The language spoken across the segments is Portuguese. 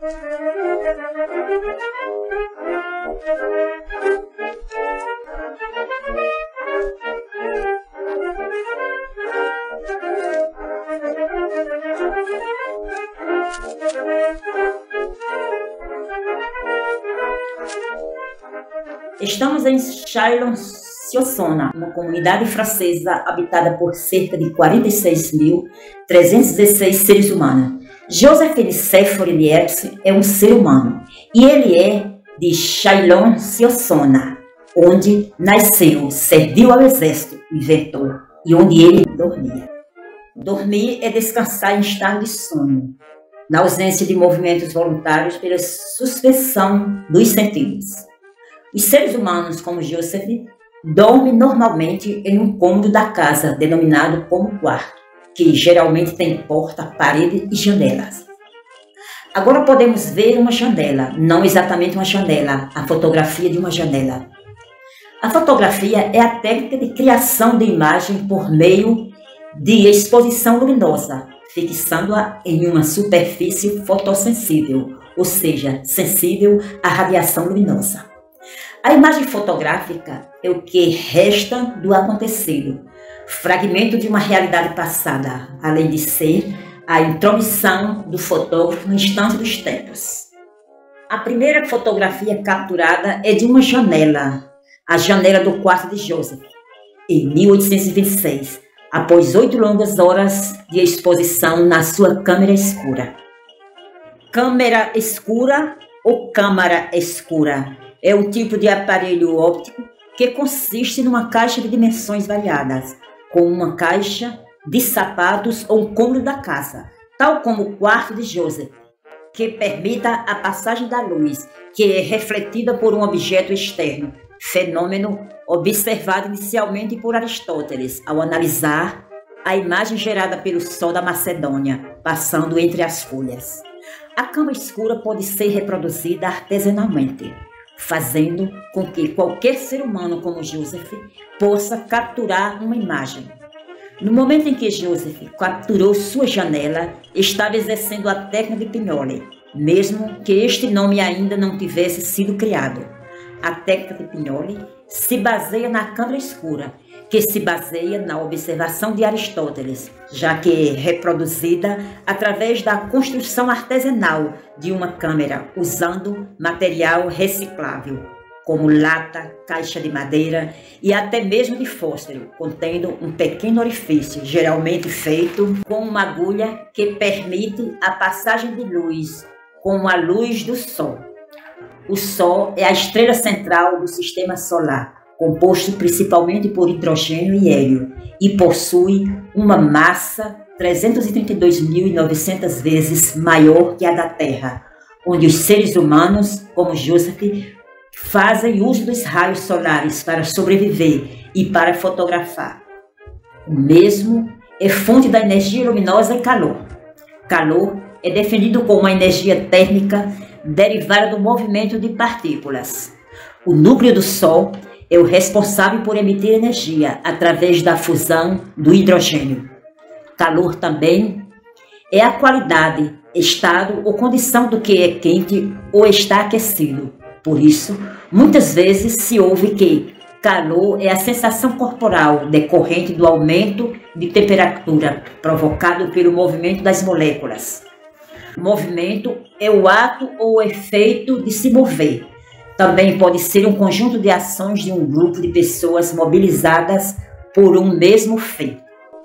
Estamos em Chalon-sur-Saône, uma comunidade francesa habitada por cerca de 46.316 seres humanos. Joseph Nicéphore Niepce é um ser humano e ele é de Chalon-sur-Saône, onde nasceu, serviu ao exército, inventou e onde ele dormia. Dormir é descansar em estado de sono, na ausência de movimentos voluntários pela suspensão dos sentidos. Os seres humanos, como Joseph, dormem normalmente em um cômodo da casa, denominado como quarto, que geralmente tem porta, parede e janelas. Agora podemos ver uma janela, não exatamente uma janela, a fotografia de uma janela. A fotografia é a técnica de criação de imagem por meio de exposição luminosa, fixando-a em uma superfície fotossensível, ou seja, sensível à radiação luminosa. A imagem fotográfica é o que resta do acontecido, fragmento de uma realidade passada, além de ser a intromissão do fotógrafo no instante dos tempos. A primeira fotografia capturada é de uma janela, a janela do quarto de Joseph, em 1826, após 8 longas horas de exposição na sua câmera escura. Câmera escura ou câmara escura é um tipo de aparelho óptico que consiste numa caixa de dimensões variadas, com uma caixa de sapatos ou um cômodo da casa, tal como o quarto de Joseph, que permita a passagem da luz, que é refletida por um objeto externo, fenômeno observado inicialmente por Aristóteles, ao analisar a imagem gerada pelo sol da Macedônia, passando entre as folhas. A cama escura pode ser reproduzida artesanalmente, fazendo com que qualquer ser humano como Joseph possa capturar uma imagem. No momento em que Joseph capturou sua janela, estava exercendo a técnica de Pinhole, mesmo que este nome ainda não tivesse sido criado. A técnica de Pinhole se baseia na câmera escura, que se baseia na observação de Aristóteles, já que é reproduzida através da construção artesanal de uma câmera, usando material reciclável, como lata, caixa de madeira e até mesmo de fósforo, contendo um pequeno orifício, geralmente feito com uma agulha que permite a passagem de luz, como a luz do Sol. O Sol é a estrela central do Sistema Solar, composto principalmente por hidrogênio e hélio, e possui uma massa 332.900 vezes maior que a da Terra, onde os seres humanos, como Joseph, fazem uso dos raios solares para sobreviver e para fotografar. O mesmo é fonte da energia luminosa e calor. Calor é definido como uma energia térmica derivada do movimento de partículas. O núcleo do Sol é o responsável por emitir energia através da fusão do hidrogênio. Calor também é a qualidade, estado ou condição do que é quente ou está aquecido. Por isso, muitas vezes se ouve que calor é a sensação corporal decorrente do aumento de temperatura provocado pelo movimento das moléculas. O movimento é o ato ou o efeito de se mover. Também pode ser um conjunto de ações de um grupo de pessoas mobilizadas por um mesmo fim.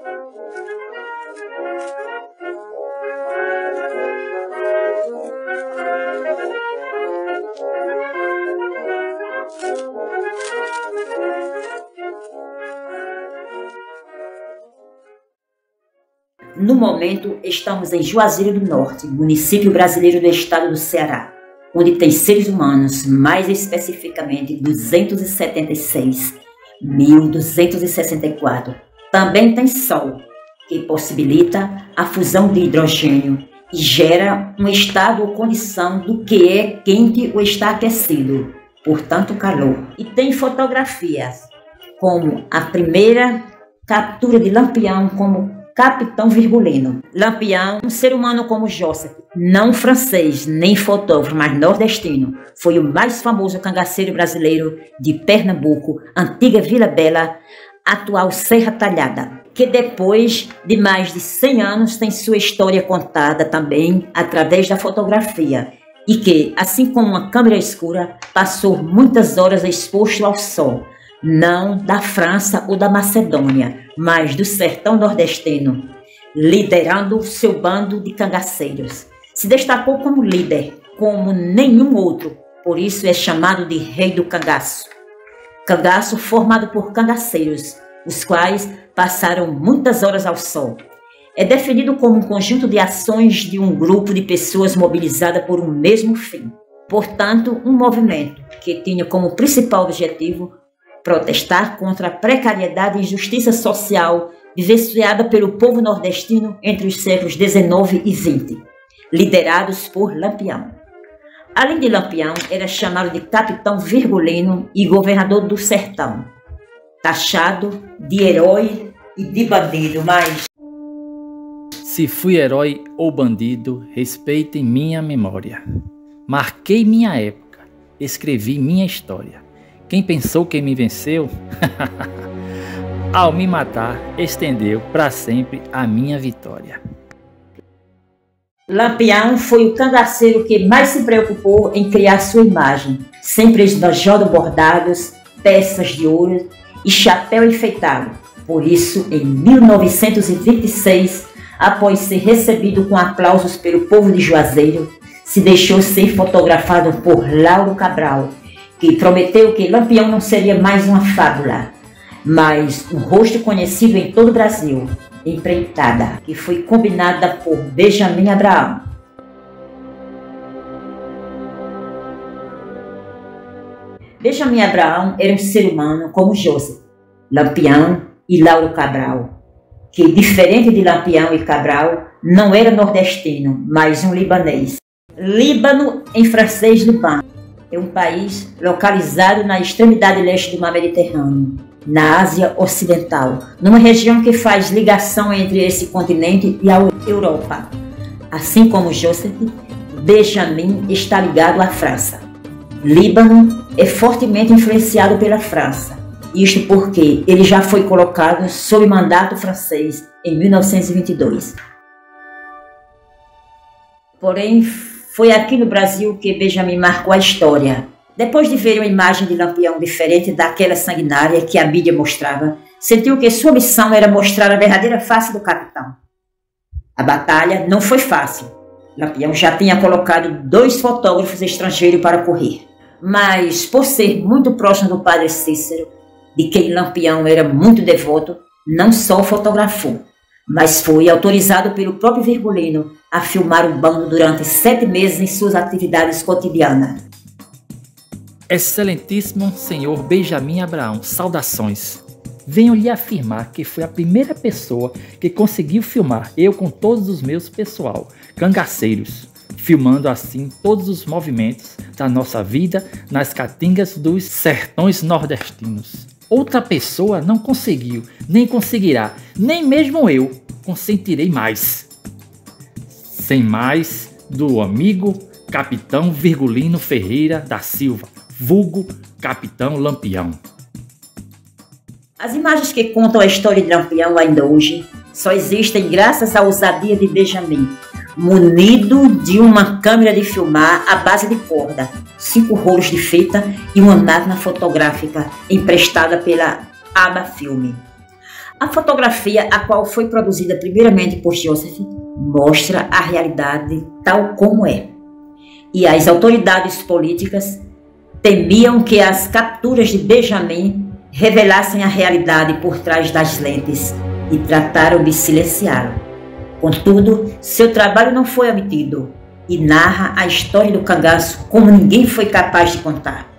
No momento, estamos em Juazeiro do Norte, município brasileiro do estado do Ceará, onde tem seres humanos, mais especificamente 276.264. Também tem Sol, que possibilita a fusão de hidrogênio e gera um estado ou condição do que é quente ou está aquecido, portanto calor. E tem fotografias, como a primeira captura de Lampião como Capitão Virgulino. Lampião, um ser humano como Joseph, não francês nem fotógrafo, mas nordestino, foi o mais famoso cangaceiro brasileiro de Pernambuco, antiga Vila Bela, atual Serra Talhada, que depois de mais de 100 anos tem sua história contada também através da fotografia e que, assim como uma câmera escura, passou muitas horas exposto ao sol, não da França ou da Macedônia, mas do sertão nordestino, liderando seu bando de cangaceiros. Se destacou como líder, como nenhum outro, por isso é chamado de Rei do Cangaço. Cangaço formado por cangaceiros, os quais passaram muitas horas ao sol. É definido como um conjunto de ações de um grupo de pessoas mobilizadas por um mesmo fim. Portanto, um movimento que tinha como principal objetivo protestar contra a precariedade e injustiça social vivenciada pelo povo nordestino entre os séculos XIX e XX, liderados por Lampião. Além de Lampião, era chamado de Capitão Virgulino e governador do sertão, taxado de herói e de bandido, mas... Se fui herói ou bandido, respeitem minha memória. Marquei minha época, escrevi minha história. Quem pensou que me venceu, ao me matar, estendeu para sempre a minha vitória. Lampião foi o cangaceiro que mais se preocupou em criar sua imagem, sempre esbanjando bordados, peças de ouro e chapéu enfeitado. Por isso, em 1926, após ser recebido com aplausos pelo povo de Juazeiro, se deixou ser fotografado por Lauro Cabral, que prometeu que Lampião não seria mais uma fábula, mas um rosto conhecido em todo o Brasil, empreitada, que foi combinada por Benjamin Abraão. Benjamin Abraão era um ser humano como Joseph, Lampião e Lauro Cabral, que, diferente de Lampião e Cabral, não era nordestino, mas um libanês. Líbano, em francês, Liban, é um país localizado na extremidade leste do mar Mediterrâneo, na Ásia Ocidental, numa região que faz ligação entre esse continente e a Europa. Assim como Joseph, Benjamin está ligado à França. Líbano é fortemente influenciado pela França, isto porque ele já foi colocado sob mandato francês em 1922. Porém, foi aqui no Brasil que Benjamin marcou a história. Depois de ver uma imagem de Lampião diferente daquela sanguinária que a mídia mostrava, sentiu que sua missão era mostrar a verdadeira face do capitão. A batalha não foi fácil. Lampião já tinha colocado 2 fotógrafos estrangeiros para correr. Mas, por ser muito próximo do padre Cícero, de quem Lampião era muito devoto, não só fotografou, mas foi autorizado pelo próprio Virgulino a filmar o bando durante 7 meses em suas atividades cotidianas. Excelentíssimo senhor Benjamin Abraão, saudações. Venho lhe afirmar que foi a primeira pessoa que conseguiu filmar eu com todos os meus pessoal, cangaceiros, filmando assim todos os movimentos da nossa vida nas caatingas dos sertões nordestinos. Outra pessoa não conseguiu, nem conseguirá, nem mesmo eu consentirei mais. Sem mais do amigo Capitão Virgulino Ferreira da Silva, vulgo Capitão Lampião. As imagens que contam a história de Lampião ainda hoje só existem graças à ousadia de Benjamin, munido de uma câmera de filmar à base de corda, 5 rolos de fita e uma máquina fotográfica emprestada pela Aba Filme. A fotografia, a qual foi produzida primeiramente por Joseph, mostra a realidade tal como é. E as autoridades políticas temiam que as capturas de Benjamin revelassem a realidade por trás das lentes e trataram de silenciá-lo. Contudo, seu trabalho não foi omitido e narra a história do cangaço como ninguém foi capaz de contar.